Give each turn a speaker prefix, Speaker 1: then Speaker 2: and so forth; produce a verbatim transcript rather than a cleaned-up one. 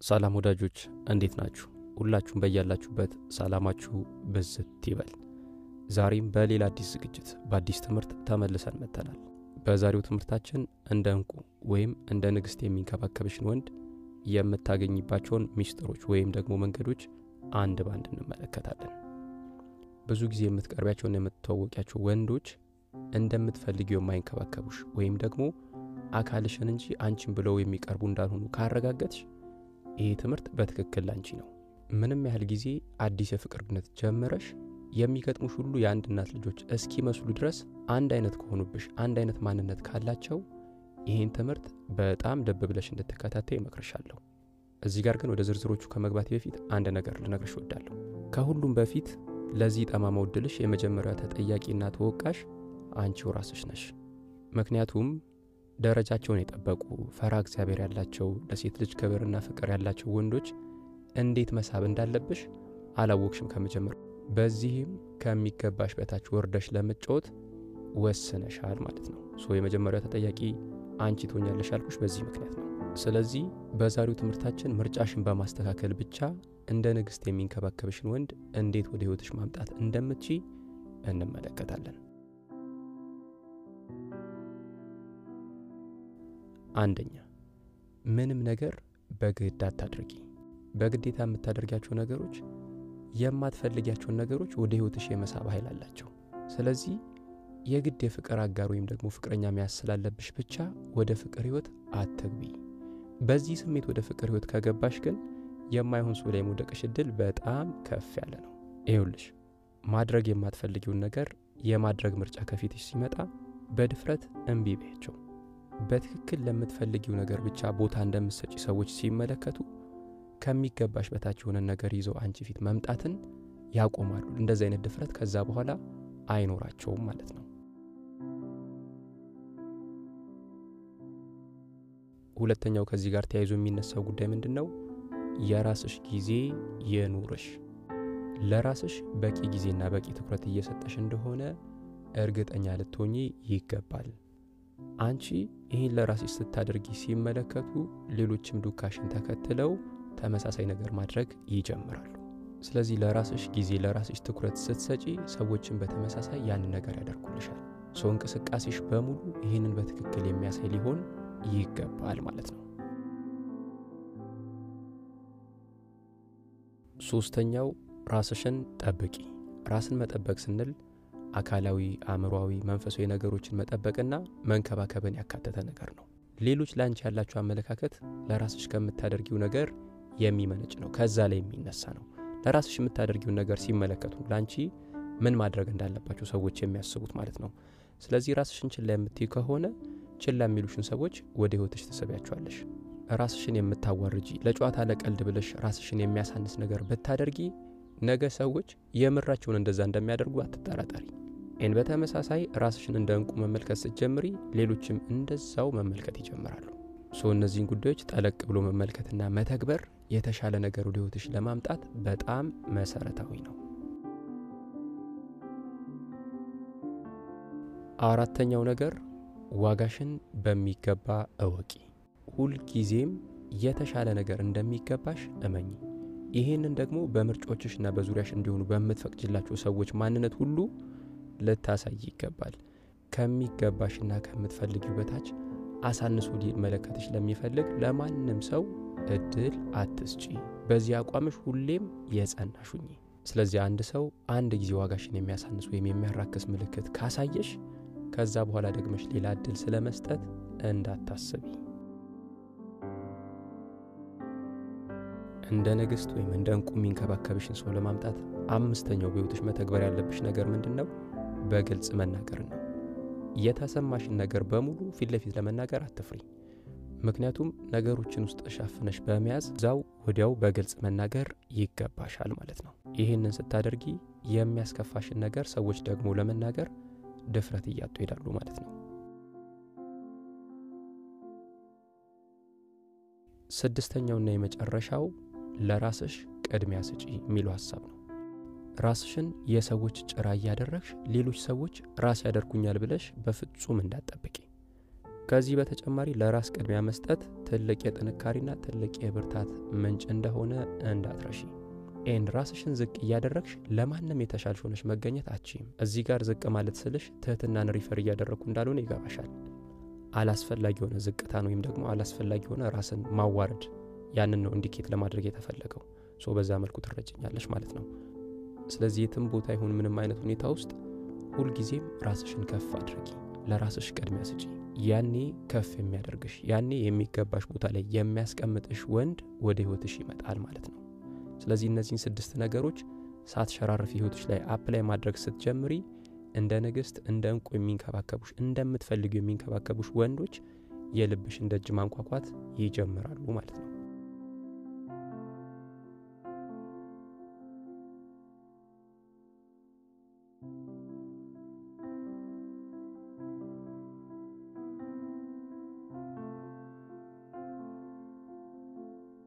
Speaker 1: ሰላም ወዳጆች እንዴት ናችሁ? ሁላችሁም በያላችሁበት ሰላማችሁ በዝት ይበል። ዛሬም በሌላ አዲስ ዝግጅት በአዲስ ትምህርት ተመልሰን መጥተናል። በዛሬው ትምህርታችን እንደ እንቁ ወይም እንደ ንግስት የሚንከባከቡሽን ወንድ የምታገኝባቸውን ሚስጥሮች ወይም ደግሞ መንገዶች አንድ ባንድ እንመለከታለን። ብዙ ጊዜ የምትቀርቢያቸውና የምትተዋወቂያቸው ወንዶች እንደምትፈልጊው የማይንከባከቡሽ ወይም ደግሞ አካልሽን እንጂ አንቺን ብለው የሚቀርቡ እንዳልሆኑ ካረጋገጥሽ ይሄ ትምህርት በትክክል ላንቺ ነው። ምንም ያህል ጊዜ አዲስ የፍቅር ግንኙነት ጀመረሽ የሚገጥሙሽ ሁሉ የአንድ እናት ልጆች እስኪመስሉ ድረስ አንድ አይነት ከሆኑብሽ አንድ አይነት ማንነት ካላቸው ይሄን ትምህርት በጣም ደብ ብለሽ እንድትከታተይ እመክርሻለሁ። እዚህ ጋር ግን ወደ ዝርዝሮቹ ከመግባት በፊት አንድ ነገር ልነግርሽ እወዳለሁ። ከሁሉም በፊት ለዚህ ጠማማ ዕድልሽ የመጀመሪያው ተጠያቂና ተወቃሽ አንቺው ራስሽ ነሽ። ምክንያቱም ደረጃቸውን የጠበቁ ፈራ እግዚአብሔር ያላቸው ለሴት ልጅ ክብርና ፍቅር ያላቸው ወንዶች እንዴት መሳብ እንዳለብሽ አላወቅሽም ከመጀመሪያው። በዚህም ከሚገባሽ በታች ወርደሽ ለመጫወት ወስነሻል ማለት ነው። ሶ የመጀመሪያው ተጠያቂ አንቺ ትሆኛለሽ ያልኩሽ በዚህ ምክንያት ነው። ስለዚህ በዛሬው ትምህርታችን ምርጫሽን በማስተካከል ብቻ እንደ ንግስት የሚንከባከቡሽን ወንድ እንዴት ወደ ህይወትሽ ማምጣት እንደምትችይ እንመለከታለን። አንደኛ፣ ምንም ነገር በግድ አታድርጊ። በግዴታ የምታደርጋቸው ነገሮች የማትፈልጊያቸው ነገሮች ወደ ህይወትሽ የመሳብ ኃይል አላቸው። ስለዚህ የግድ የፍቅር አጋር ወይም ደግሞ ፍቅረኛ የሚያስላለብሽ ብቻ ወደ ፍቅር ህይወት አትግቢ። በዚህ ስሜት ወደ ፍቅር ህይወት ከገባሽ ግን የማይሆን ሰው ላይ መውደቅሽ እድል በጣም ከፍ ያለ ነው። ይኸውልሽ፣ ማድረግ የማትፈልጊውን ነገር የማድረግ ምርጫ ከፊትሽ ሲመጣ በድፍረት እምቢ በያቸው። በትክክል ለምትፈልጊው ነገር ብቻ ቦታ እንደምትሰጪ ሰዎች ሲመለከቱ ከሚገባሽ በታች የሆነ ነገር ይዘው አንቺ ፊት መምጣትን ያቆማሉ። እንደዚህ አይነት ድፍረት ከዛ በኋላ አይኖራቸውም ማለት ነው። ሁለተኛው ከዚህ ጋር ተያይዞ የሚነሳው ጉዳይ ምንድነው? የራስሽ ጊዜ የኑርሽ። ለራስሽ በቂ ጊዜና በቂ ትኩረት እየሰጠሽ እንደሆነ እርግጠኛ ልትሆኚ ይገባል። አንቺ ይሄን ለራስሽ ስታደርጊ ሲመለከቱ ሌሎችም ዱካሽን ተከትለው ተመሳሳይ ነገር ማድረግ ይጀምራሉ። ስለዚህ ለራስሽ ጊዜ ለራስሽ ትኩረት ስትሰጪ ሰዎችን በተመሳሳይ ያን ነገር ያደርጉልሻል። ሰው እንቅስቃሴሽ በሙሉ ይሄንን በትክክል የሚያሳይ ሊሆን ይገባል ማለት ነው። ሶስተኛው፣ ራስሽን ጠብቂ። ራስን መጠበቅ ስንል አካላዊ፣ አእምሮአዊ፣ መንፈሳዊ ነገሮችን መጠበቅና መንከባከብን ያካተተ ነገር ነው። ሌሎች ላንቺ ያላችሁ አመለካከት ለራስሽ ከምታደርጊው ነገር የሚመነጭ ነው፣ ከዛ ላይ የሚነሳ ነው። ለራስሽ የምታደርጊውን ነገር ሲመለከቱ ላንቺ ምን ማድረግ እንዳለባቸው ሰዎች የሚያስቡት ማለት ነው። ስለዚህ ራስሽን ችላ የምትይ ከሆነ ችላ የሚሉሽን ሰዎች ወደ ህይወትሽ ተሰቢያቸዋለሽ። ራስሽን የምታዋርጂ ለጨዋታ ለቀልድ ብለሽ ራስሽን የሚያሳንስ ነገር ብታደርጊ ነገ ሰዎች የምራቸውን እንደዛ እንደሚያደርጉ አትጠራጠሪ። እን በተመሳሳይ ራስሽን እንደ እንቁ መመልከት ስትጀምሪ ሌሎችም እንደዛው መመልከት ይጀምራሉ። ሶ እነዚህን ጉዳዮች ጠለቅ ብሎ መመልከትና መተግበር የተሻለ ነገር ወደ ህይወትሽ ለማምጣት በጣም መሰረታዊ ነው። አራተኛው ነገር፣ ዋጋሽን በሚገባ እወቂ። ሁል ጊዜም የተሻለ ነገር እንደሚገባሽ እመኚ። ይሄንን ደግሞ በምርጫዎችሽና በዙሪያሽ እንዲሆኑ በመትፈቅጂላቸው ሰዎች ማንነት ሁሉ ልታሳይ ይገባል። ከሚገባሽና ከምትፈልጊው በታች አሳንሶ ሊመለከትሽ ለሚፈልግ ለማንም ሰው እድል አትስጪ። በዚህ አቋምሽ ሁሌም የጸናሽ ሁኚ። ስለዚህ አንድ ሰው አንድ ጊዜ ዋጋሽን የሚያሳንስ ወይም የሚያራክስ ምልክት ካሳየሽ ከዛ በኋላ ደግመሽ ሌላ እድል ስለመስጠት እንዳታስቢ። እንደ ንግስት ወይም እንደ እንቁ የሚንከባከቡሽን ሰው ለማምጣት አምስተኛው በህይወትሽ መተግበር ያለብሽ ነገር ምንድነው? በግልጽ መናገር ነው። የተሰማሽን ነገር በሙሉ ፊት ለፊት ለመናገር አትፍሪ። ምክንያቱም ነገሮችን ውስጥ ሻፍነሽ በመያዝ ዛው ወዲያው በግልጽ መናገር ይገባሻል ማለት ነው። ይሄንን ስታደርጊ የሚያስከፋሽን ነገር ሰዎች ደግሞ ለመናገር ድፍረት እያጡ ይሄዳሉ ማለት ነው። ስድስተኛውና የመጨረሻው፣ ለራስሽ ቅድሚያ ስጪ የሚለው ሐሳብ ነው። ራስሽን የሰዎች ጭራ ያደረግሽ ሌሎች ሰዎች ራስ ያደርጉኛል ብለሽ በፍጹም እንዳትጠብቂ። ከዚህ በተጨማሪ ለራስ ቅድሚያ መስጠት ትልቅ የጥንካሬና ትልቅ የብርታት ምንጭ እንደሆነ እንዳትረሺ። ኤንድ ራስሽን ዝቅ እያደረግሽ ለማንም የተሻልሽ ሆነሽ መገኘት አትችይም። እዚህ ጋር ዝቅ ማለት ስልሽ ትህትናን ሪፈር እያደረኩ እንዳልሆነ ይገባሻል። አላስፈላጊ ሆነ ዝቅታን ወይም ደግሞ አላስፈላጊ ሆነ ራስን ማዋረድ ያንን ነው ኢንዲኬት ለማድረግ የተፈለገው። ሶ በዛ መልኩ ትረጭኛለሽ ማለት ነው። ስለዚህ የትም ቦታ ይሁን ምንም አይነት ሁኔታ ውስጥ ሁሉ ጊዜም ራስሽን ከፍ አድርጊ፣ ለራስሽ ቅድሚያ ስጪ። ያኔ ከፍ የሚያደርግሽ ያኔ የሚገባሽ ቦታ ላይ የሚያስቀምጥሽ ወንድ ወደ ህይወትሽ ይመጣል ማለት ነው። ስለዚህ እነዚህን ስድስት ነገሮች ሳትሸራርፊ ህይወትሽ ላይ አፕላይ ማድረግ ስትጀምሪ እንደ ንግስት እንደ እንቁ የሚንከባከቡሽ እንደምትፈልጊው የሚንከባከቡሽ ወንዶች የልብሽ እንደጅ ማንኳኳት ይጀምራሉ ማለት ነው።